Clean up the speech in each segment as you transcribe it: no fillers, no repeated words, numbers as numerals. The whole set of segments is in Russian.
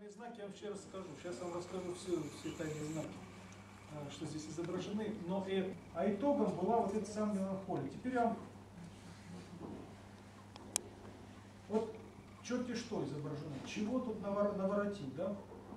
Тайные знаки я вам сейчас расскажу. Сейчас я вам расскажу все тайные знаки, что здесь изображены. А итогом была вот эта самая меланхолия. Теперь я вам вот черти что изображено. Чего тут наворотил, да?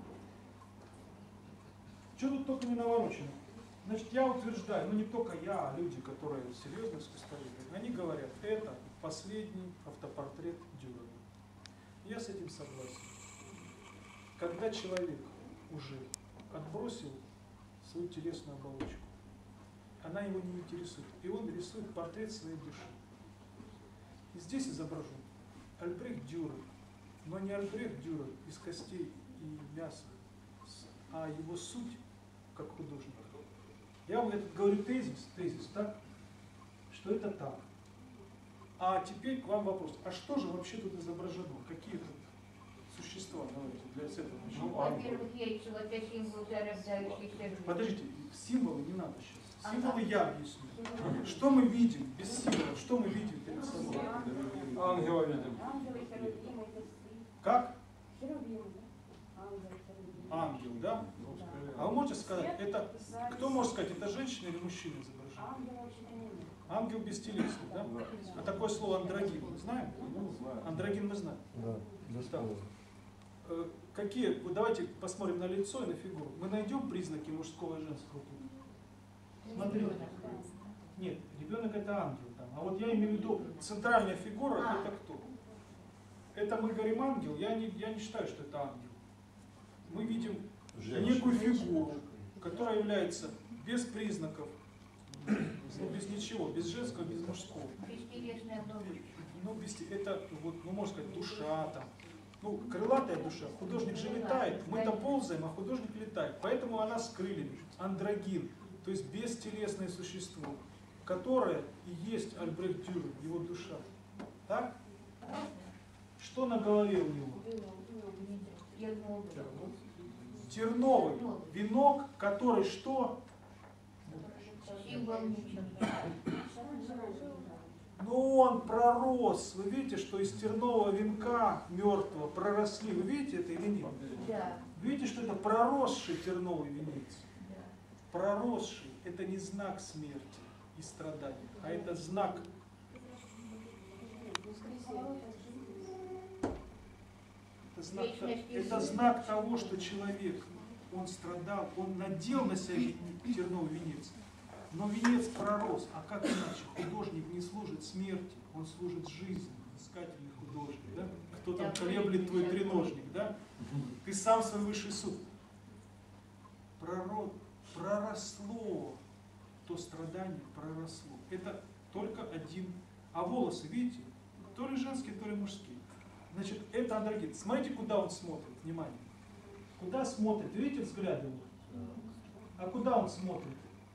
Что тут только не наворочено. Значит, я утверждаю, ну не только я, а люди, которые серьезно специалисты, они говорят, это последний автопортрет Дюрера. Я с этим согласен. Когда человек уже отбросил свою телесную оболочку, она его не интересует, и он рисует портрет своей души. И здесь изображен Альбрехт Дюрер, но не Альбрехт Дюрер из костей и мяса, а его суть как художник. Я вам говорю тезис, так, что это так. А теперь к вам вопрос, а что же вообще тут изображено? Какие тут существа? Давайте для этого начнем. Во-первых, яйца, это символ зарождающейся. Подождите, символы не надо сейчас. Символы я объясню. Что мы видим без символов? Что мы видим перед собой? Ангела видим. Как? Ангел, да? А вы можете сказать, это кто может сказать, это женщина или мужчина изображен? Ангел бестелесный, да? А такое слово андрогин мы знаем? Андрогин мы знаем. Да, какие? Давайте посмотрим на лицо и на фигуру. Мы найдем признаки мужского и женского пола? Смотрите. Нет, ребенок это ангел там. А вот я имею в виду центральная фигура, это кто? Это мы говорим ангел, я не считаю, что это ангел. Мы видим некую фигуру, которая является без признаков, ну, без ничего, без женского, без мужского. Бестелесная оболочка. Ну, это, вот, ну, можно сказать, душа там. Ну, крылатая душа. Художник же летает. Мы-то ползаем, а художник летает. Поэтому она с крыльями. Андрогин. То есть бестелесное существо, которое и есть Альбрехт Дюрер, его душа. Так? Что на голове у него? Терновый венок, который что? Символ ничего. Ну, он пророс. Вы видите, что из тернового венка мертвого проросли. Вы видите это или нет? Да. Видите, что это проросший терновый венец? Да. Проросший – это не знак смерти и страданий, а это знак. Это знак того, что человек, он страдал, он надел на себя терновый венец. Но венец пророс, а как иначе? Художник не служит смерти, он служит жизни, искательный художник. Да? Кто там колеблет твой треножник, да? Ты сам свой высший суд. Проросло, то страдание проросло. Это только один. А волосы, видите, то ли женские, то ли мужские. Значит, это андрогин. Смотрите, куда он смотрит, внимание. Куда смотрит, видите взгляд его? А куда он смотрит?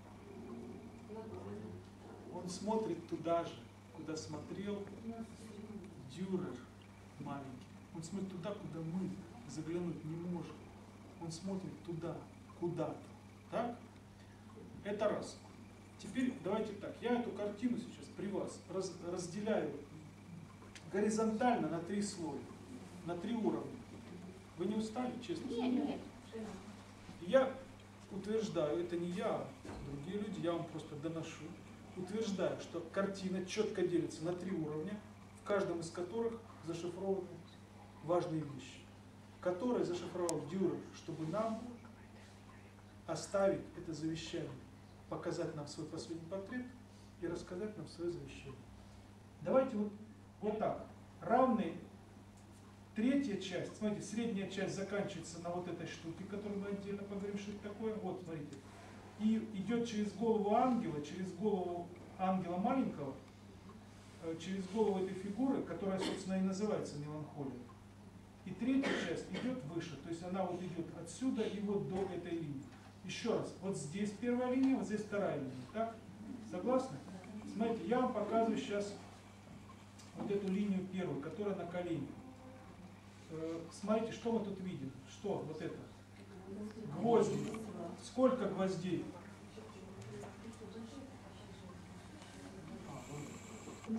Он смотрит туда же, куда смотрел Дюрер маленький. Он смотрит туда, куда мы заглянуть не можем. Он смотрит туда, куда-то. Так? Это раз. Теперь давайте так. Я эту картину сейчас при вас разделяю горизонтально на 3 слоя, на 3 уровня. Вы не устали, честно? Нет. Я утверждаю, это не я, а другие люди, я вам просто доношу. Утверждаю, что картина четко делится на 3 уровня, в каждом из которых зашифрованы важные вещи, которые зашифровал Дюрер, чтобы нам оставить это завещание, показать нам свой последний портрет и рассказать нам свое завещание. Давайте вот так. Равные. 3-я часть, смотрите, средняя часть заканчивается на вот этой штуке, которую мы отдельно поговорим, что это такое. Вот, смотрите. И идет через голову ангела, через голову ангела маленького, через голову этой фигуры, которая, собственно, и называется меланхолия. И 3-я часть идет выше, то есть она вот идет отсюда и вот до этой линии. Еще раз, вот здесь 1-я линия, вот здесь 2-я линия. Так? Согласны? Смотрите, я вам показываю сейчас вот эту линию первую, которая на колене. Смотрите, что мы тут видим. Что вот это? Гвозди. Сколько гвоздей?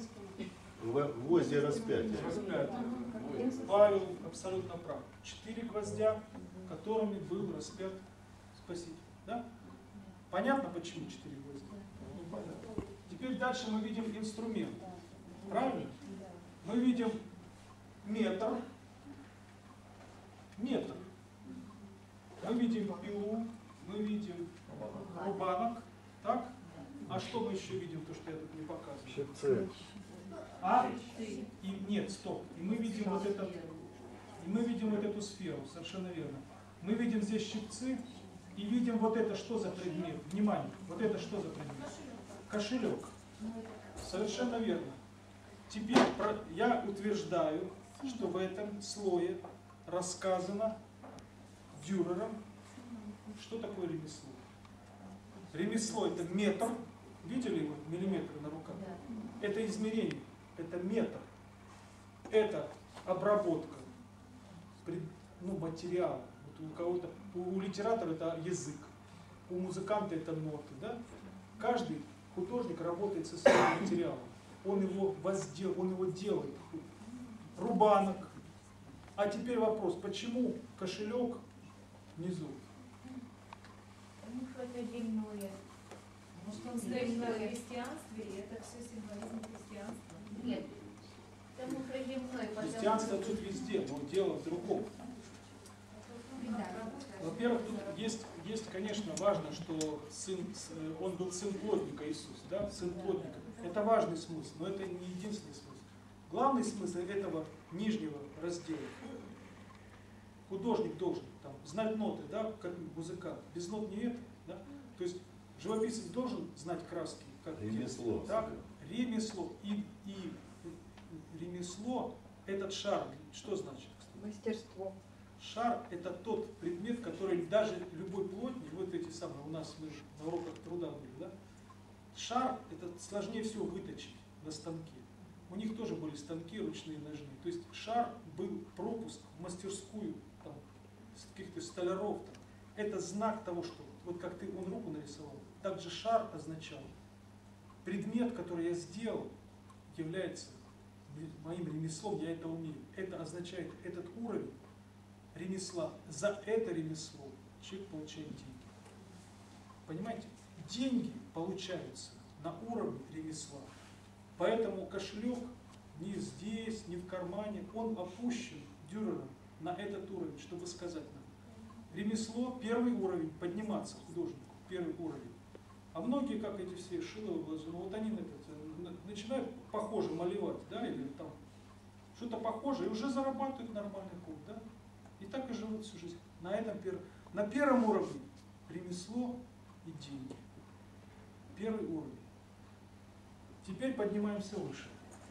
Гвозди распятия. Распятие. Павел абсолютно прав. 4 гвоздя, которыми был распят Спаситель. Да? Понятно, почему 4 гвоздя? Теперь дальше мы видим инструмент. Правильно? Мы видим метр. Мы видим пилу, мы видим рубанок. Так? А что мы еще видим, то, что я тут не показываю? Щипцы. Нет, стоп. И мы видим вот эту сферу, совершенно верно. Мы видим здесь щипцы и видим вот это что за предмет. Внимание, вот это что за предмет? Кошелек. Совершенно верно. Теперь я утверждаю, что в этом слое рассказано Дюрером, что такое ремесло. Ремесло — это метр. Видели его миллиметры на руках? Это измерение, это метр. Это обработка материала. Вот у кого-то, у литератора это язык, у музыканта это ноты. Да? Каждый художник работает со своим материалом. Он его делает. Рубанок. А теперь вопрос, почему кошелек внизу? Потому что это земное. Может, он стоит на христианстве, и это все символизм христианства? Нет. Потому что земной. Христианство тут везде, но дело в другом. Во-первых, тут есть, конечно, важно, что он был сын плотника Иисус, да? Сын плотника. Это важный смысл, но это не единственный смысл. Главный смысл этого нижнего раздела. Художник должен знать ноты, да, как музыкант. Без нот не это. Да? То есть живописец должен знать краски. Как Ремесло. Так, ремесло. И ремесло, этот шар, что значит? Мастерство. Шар — это тот предмет, который даже любой плотник, вот эти самые, у нас мы на уроках труда были, да? Шар — это сложнее всего выточить на станке. У них тоже были станки ручные, ножные. То есть шар был пропуск в мастерскую там, каких-то столяров. Там. Это знак того, что вот как он руку нарисовал, также шар означал. Предмет, который я сделал, является моим ремеслом, я это умею. Это означает этот уровень ремесла. За это ремесло человек получает деньги. Понимаете? Деньги получаются на уровне ремесла. Поэтому кошелек не здесь, не в кармане, он опущен Дюрером на этот уровень, чтобы сказать нам. Ремесло, первый уровень, подниматься художнику, первый уровень. А многие, как эти все Шиловы, Глазуновы, вот они начинают похоже малевать, да, или там что-то похожее, и уже зарабатывают нормальный код, да. И так и живут всю жизнь. На первом уровне ремесло и деньги. Первый уровень. Теперь поднимаемся выше.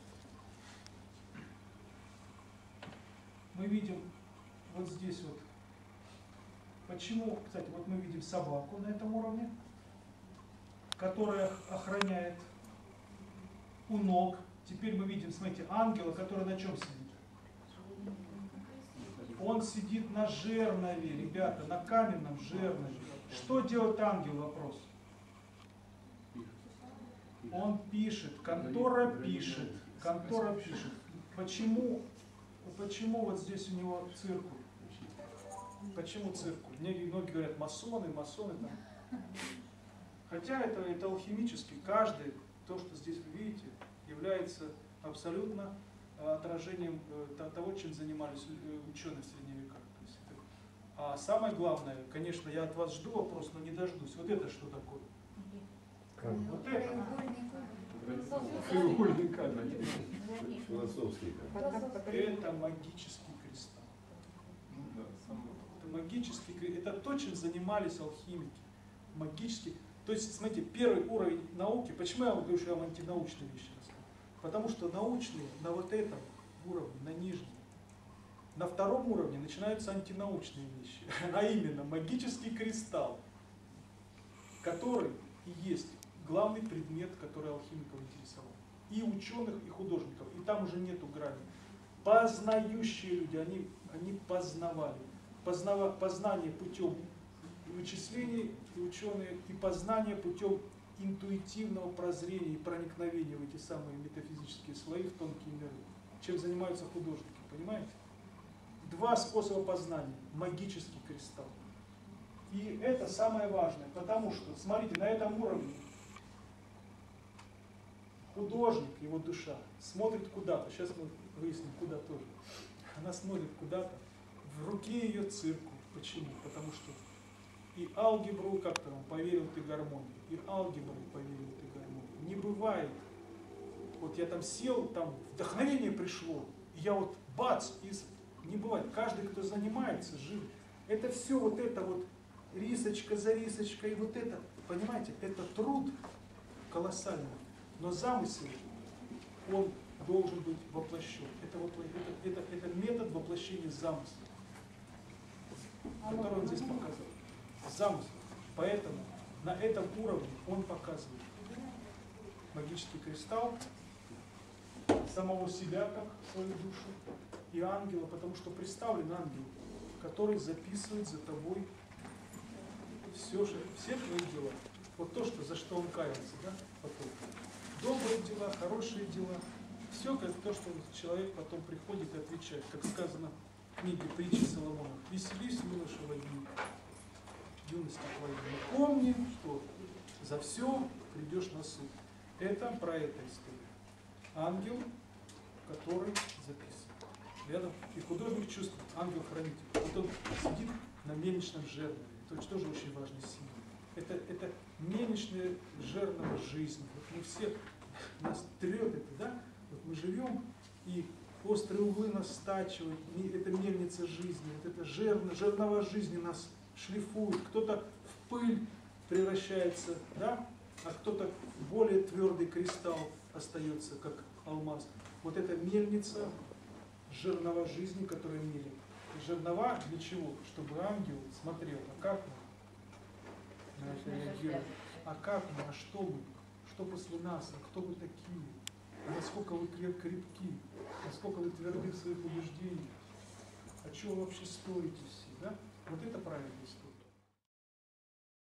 Мы видим вот здесь вот. Почему, кстати, вот мы видим собаку на этом уровне, которая охраняет у ног. Теперь мы видим, смотрите, ангела, который на чем сидит? Он сидит на жернове, ребята, на каменном жернове. Что делает ангел? Вопрос. Он пишет, контора пишет. Почему вот здесь у него циркуль? Почему циркуль? Многие говорят масоны там. Хотя это алхимически. Каждый, то, что здесь вы видите, является абсолютно отражением того, чем занимались ученые в средние века. А самое главное, конечно, я от вас жду вопрос, но не дождусь. Вот это что такое? Вот это. Треугольник кадра. Философский. Это магический кристалл. Это магический кристалл. Это то, чем занимались алхимики. Магический. То есть, смотрите, первый уровень науки. Почему я вам говорю, что я вам антинаучные вещи рассказываю? Потому что научные на вот этом уровне, на нижнем. На втором уровне начинаются антинаучные вещи. А именно магический кристалл, который и есть главный предмет, который алхимиков интересовал. И ученых, и художников. И там уже нету грани. Познающие люди, они познавали. Познание путем вычислений, и ученые, и познание путем интуитивного прозрения и проникновения в эти самые метафизические слои, в тонкие миры. Чем занимаются художники, понимаете? два способа познания. Магический кристалл. И это самое важное, потому что, смотрите, на этом уровне художник, его душа, смотрит куда-то. Сейчас мы выясним, куда тоже. Она смотрит куда-то. В руке ее циркуль. Почему? Потому что и алгебру, как-то он поверил ты гармонию, и алгебру поверил ты гармонию. Не бывает. Вот я там сел, там вдохновение пришло, и я вот бац, не бывает. Каждый, кто занимается, жив. Это все вот это вот рисочка за рисочкой, вот это, понимаете, это труд колоссальный. Но замысел, он должен быть воплощен. Это метод воплощения замысла, который он здесь показывает. Замысел. Поэтому на этом уровне он показывает магический кристалл, самого себя как свою душу и ангела, потому что представлен ангел, который записывает за тобой все твои дела. Вот то, за что он кается, да, потом. Добрые дела, хорошие дела. Все как то, что человек потом приходит и отвечает. Как сказано в книге притчи Соломона. Веселись, юноша, во дни юности твоей. Но помни, что за все придешь на суд. Это про эту историю. Ангел, который записывает. Рядом. И художник чувствует, ангел-хранитель. Вот он сидит на мельничном жернове. Это тоже очень важный символ. Это мельничное жерново жизни. Вот мы все, нас трет это, да? Вот мы живем, и острые углы нас стачивают. Это мельница жизни. Вот это жернова жизни нас шлифует. Кто-то в пыль превращается, да? А кто-то в более твердый кристалл остается, как алмаз. Вот эта мельница жернова жизни, которая мелит. И жернова для чего? Чтобы ангел смотрел, а как мы на это реагируем, а как мы, а что после нас, а кто вы такие, а насколько вы крепки, насколько вы тверды в своих убеждениях, а чего вы вообще стоите все, да? Вот это правильная история.